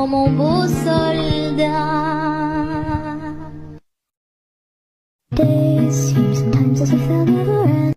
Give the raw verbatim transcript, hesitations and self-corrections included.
oh mon beau soldat. Days seem sometimes as if they'll never end.